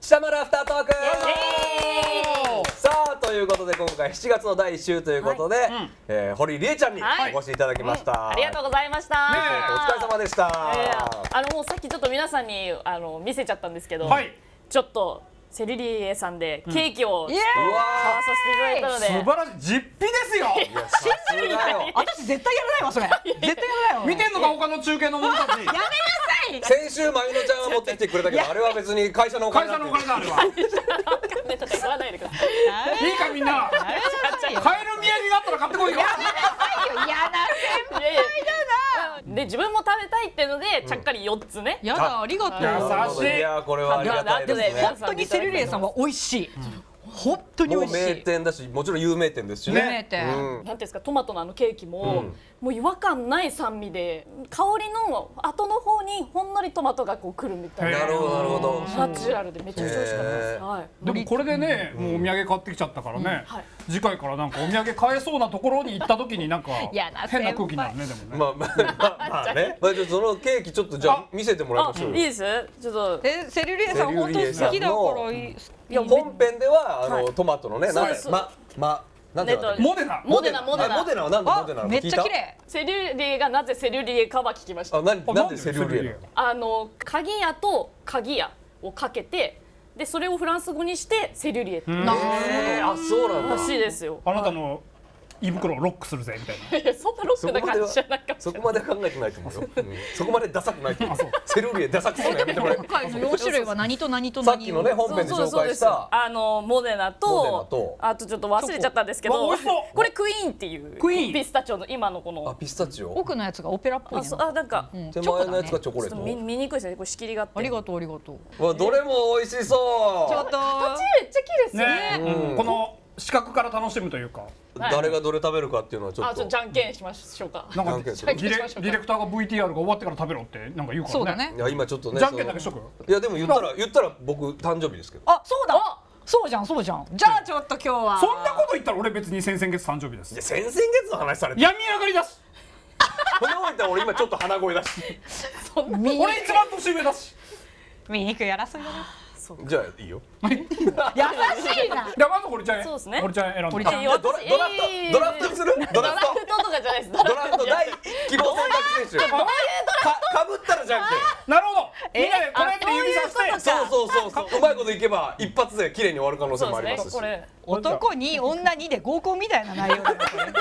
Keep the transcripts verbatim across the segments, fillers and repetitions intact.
下丸アフタートークさあということで今回しちがつのだいいっ週ということで、はい、えー、堀理恵ちゃんにお越しいただきました、 はい、ありがとうございました、 ね、お疲れ様でした、 えー、あのもうさっきちょっと皆さんにあの見せちゃったんですけど、はい、ちょっとセリリエさんでケーキを買わさせていただいたので、 素晴らしい実費ですよ。 信じるよ。私絶対やらないわそれ。絶対やらないわ。 見てんのか他の中継の者たち。やめなさい。先週まゆのちゃんが持ってきてくれたけど、あれは別に会社のお金。 会社のお金だあれは。 ネタとか言わないでください。 いいかみんな。買える土産があったら買ってこいよ。 やめなさいよ。嫌な先輩だな。 で自分も食べたいっていうのでちゃっかりよっつね。 やだありがとう。 優しい。 いやこれはありがたいですね。 本当にセリリエさんは美味しい。本当に美味しい。 名店だし、もちろん有名店ですしね。 有名店。 なんていうんですか、トマトのあのケーキも、もう違和感ない酸味で、香りの後の方にほんのりトマトがこうくるみたいな。 なるほどなるほど。 ナチュラルでめちゃくちゃ美味しかったです。はい。 でもこれでね、もうお土産買ってきちゃったからね。次回からなんかお土産買えそうなところに行った時になんか変な空気になるねでもね。 まあまあまあね。まあじゃそのケーキちょっとじゃあ見せてもらいましょう。 いいです。ちょっと。 えセリリエさん本当好きだからいい。 いや本編ではあのトマトのね、なんままなんてモデナモデナモデナモデナはなんでモデナなの？ めっちゃ綺麗。 セリリエがなぜセリリエかは聞きました。 あ、なんなんでセリリエ？ あの鍵屋と鍵屋をかけて、でそれをフランス語にしてセリリエ。 なるほど。あ、そうなんだ。 らしいですよ。 あなたの胃袋をロックするぜみたいな。 いやそんなロックな感じじゃなかった。 そこまで考えてないと思うよ。そこまでダサくないと思う。セルリエダサくするのやめてもらえ。 今回のよん種類は何と何と何？ さっきのね本編で紹介したあのモデナとあとちょっと忘れちゃったんですけど、これクイーンっていうピスタチオの今のこの。 あ、ピスタチオ。 奥のやつがオペラっぽい。 あ、なんか手前のやつがチョコレート。 見にくいですね。これ仕切りがあって。 ありがとうありがとう。わ、どれも美味しそう。 ちょっと形めっちゃ綺麗ですよね。 この視覚から楽しむというか、 誰がどれ食べるかっていうのはちょっと。 あ、ちょっとじゃんけんしましょうか。 なんかディレクターが ブイティーアール が終わってから食べろってなんか言うからね。 そうだね。 いや今ちょっとね。 じゃんけんだけしとく。 いやでも言ったら言ったら僕誕生日ですけど。 あ、そうだ。そうじゃんそうじゃん。じゃあちょっと今日は。 そんなこと言ったら俺別に先々月誕生日です。 いや先々月の話されて。 病み上がりだし。 このまま俺今ちょっと鼻声だし。 俺一番年上だし。 醜い争いだね。 じゃあいいよ。 優しいな。 じゃあまず堀ちゃん。 そうですね。 堀ちゃん選んで。 ドラフトドラフトする？ドラフトとかじゃないです。 ドラフト第希望選択選手。かかぶったらじゃんけん。 なるほど。みんなでこれって指さして。 そうそうそうそう。うまいこといけば一発で綺麗に終わる可能性もありますし。 男に女にで合コンみたいな内容だね。なんかなん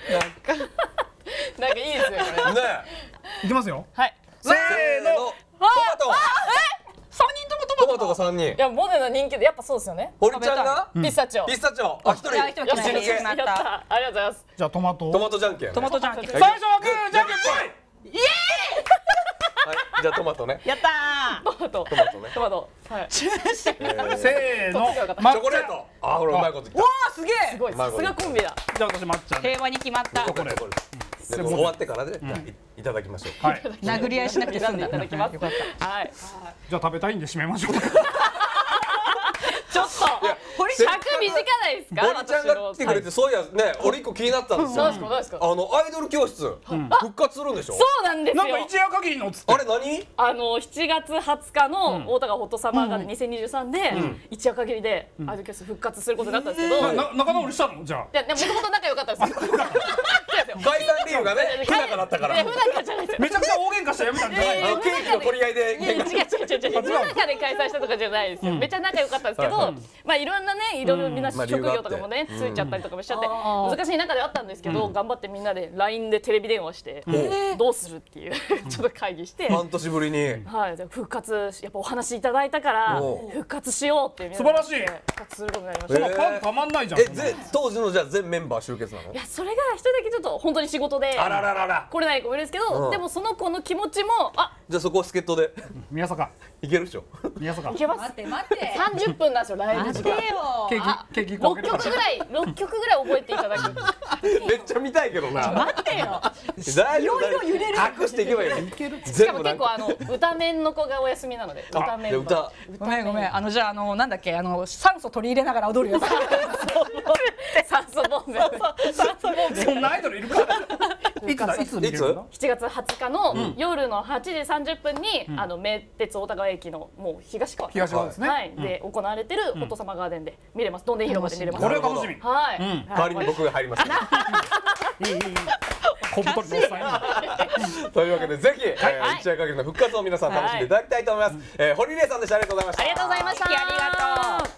かいいですよこれ。 ね。 いきますよ。 はい。せーの。トマト。 三人ともトマトが三人。 いやモデナ人気でやっぱそうですよね。 堀ちゃんがピスタチオ。 ピスタチオ。あ一人。 やったありがとうございます。 じゃあトマト。 トマトじゃんけん。 トマトじゃんけん。 最初はグーじゃんけんぽい。 イエーイ。 はい。じゃあトマトね。 やったー。トマト。 トマトね。 トマト。はい。 せーの。チョコレート。あ、これうまいこと言った。 わあすげえ。 すごい。さすがコンビだ。 じゃあ私抹茶。 平和に決まった。 チョコレート。終わってからでいただきましょう。 はい。 殴り合いしなくて済んだ。 いただきます。よかった。はい。 じゃあ食べたいんで締めましょう。 ちょっと尺短ないですか？ 堀ちゃんが来てくれて、そういやね、俺一個気になったんですよ。 どうですかどうですか？ あのアイドル教室復活するんでしょ？ そうなんですよ。 なんか一夜限りのっつって。 あれ何？ あのしちがつはつかの大田川ホットサマーガールにせんにじゅうさんで一夜限りでアイドル教室復活することになったんですけど、 仲直りしたのじゃあ。 いやもともと仲良かったです。 第三理由がね、不仲だったから。 不仲じゃないです。 めちゃくちゃ大喧嘩したやめたんじゃないの？ ケーキの取り合いで。 違う違う違う違う。不仲で開催したとかじゃないですよ。めっちゃ仲良かったんですけど、まあいろんなね、いろいろみんな職業とかもねついちゃったりとかもしちゃって難しい中ではあったんですけど、頑張ってみんなで ライン でテレビ電話してどうするっていうちょっと会議して、 半年ぶりに。 はい、復活やっぱお話いただいたから復活しようって素晴らしい。 復活することになりました。 そのファンたまんないじゃん。 え、当時のじゃあ全メンバー集結なの？ いやそれが一人だけちょっと本当に仕事であらららら来れない子もいるんですけど、でもその子の気持ちもあじゃあそこは助っ人で宮坂いけるでしょ？ 宮坂いけます。 待って待って。 三十分なんですよライブ時間。 ケーキケーキ六曲ぐらい六曲ぐらい覚えていただく。 めっちゃ見たいけどな。 待ってよ。 大丈夫。 いろいろ揺れる。 隠していけばいいの。 しかも結構あの歌面の子がお休みなので歌面。 歌。 ごめんごめん。あのじゃああのなんだっけあの酸素取り入れながら踊るやつ。 酸素ボンベ。 酸素ボンベ。 そんなアイドルいるか？ いつだいつ見れるの？ しちがつはつかの夜のはちじさんじゅっぷんにあの名鉄大田川駅のもう東側東側ですね。 はいで行われてるホットサマーガーデンで見れます。どんでん広場で見れます。 これは楽しみ。 はい。 代わりに僕が入ります。 いいいいいい。小太りのおっさん。 というわけでぜひ一夜限りの復活を皆さん楽しんでいただきたいと思います。堀礼さんでした。ありがとうございました。 ありがとうございました。 ありがとう。